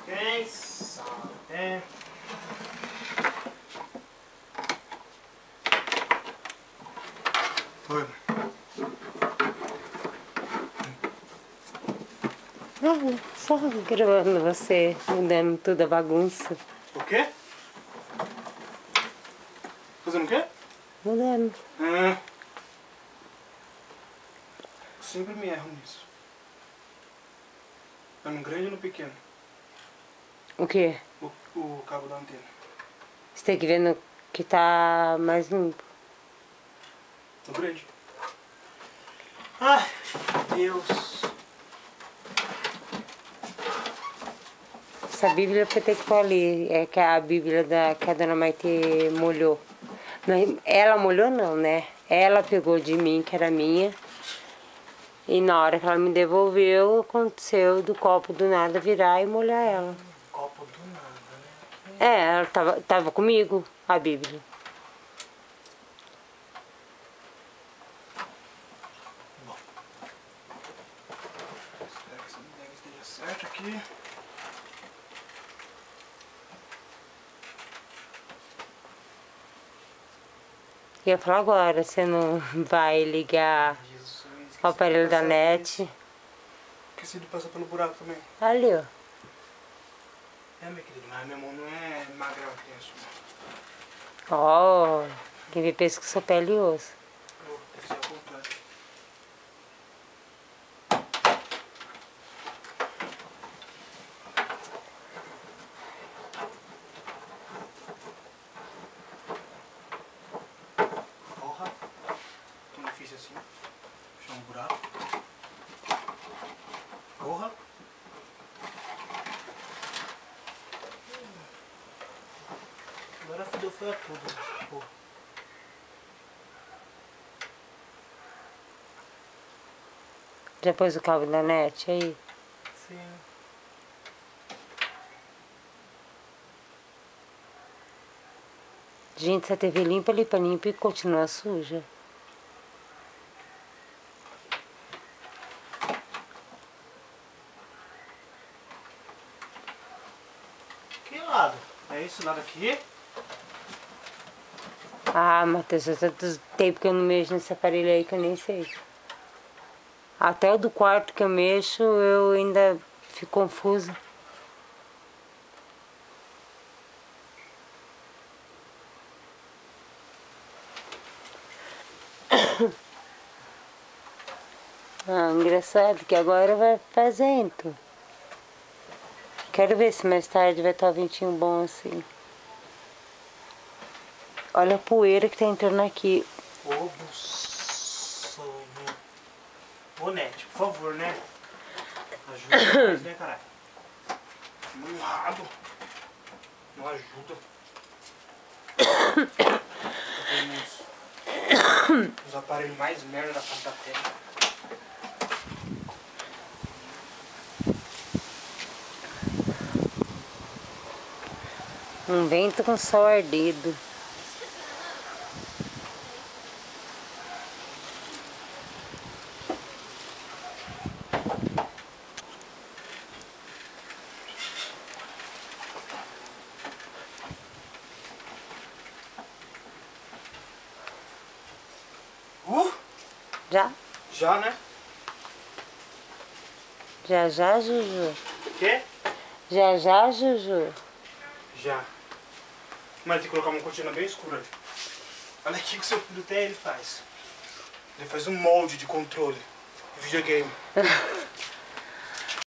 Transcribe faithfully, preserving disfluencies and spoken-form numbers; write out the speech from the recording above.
Ok, sala tem. Oi, mãe. Ah, só gravando você, mudando toda a bagunça. O quê? Fazendo o quê? Mudando. Ah. Sempre me erro nisso. É no grande ou no pequeno? O quê? O, o cabo da antena. Você tem que ver no que tá mais limpo. No grande. Ai, Deus. Essa Bíblia eu ter que pôr ali. É que a Bíblia da, que a dona Maite molhou. Não, ela molhou não, né? Ela pegou de mim, que era minha. E na hora que ela me devolveu, aconteceu do copo do nada virar e molhar ela. Copo do nada, né? É, ela tava, tava comigo, a Bíblia. Bom. Espero que essa bodega esteja certa aqui. Eu ia falar agora, você não vai ligar Jesus, o aparelho da net. Esqueci de passar pelo buraco também. Ali, ó. É, meu querido, mas minha mão não é magrela que tem isso. Ó, oh, quem vê pensa que sou pele e osso. Oh, tem que ser ao contrário. Porra, tão difícil assim. Fechar um buraco. Porra. Agora fudeu foi a tudo. Porra. Já pôs o cabo da net aí? Sim. Gente, essa T V limpa, limpa, limpa e continua suja. Que lado? É esse lado aqui? Ah, Matheus, já tanto tempo que eu não mexo nesse aparelho aí que eu nem sei. Até o do quarto que eu mexo, eu ainda fico confusa. Ah, engraçado que agora vai fazendo. Quero ver se mais tarde vai estar um ventinho bom assim. Olha a poeira que tá entrando aqui. Ô, buçanho. Ô, Net, por favor, né? Ajuda mais, né, caralho? Não rabo. Não ajuda. Tem uns, uns aparelhos mais merda da face da terra. Um vento com sol ardido. Uh! Já? Já, né? Já já, Juju? Quê? Já já, Juju? Já. Mas tem que colocar uma cortina bem escura. Olha aqui o que seu filho tem, ele faz. Ele faz um molde de controle de videogame.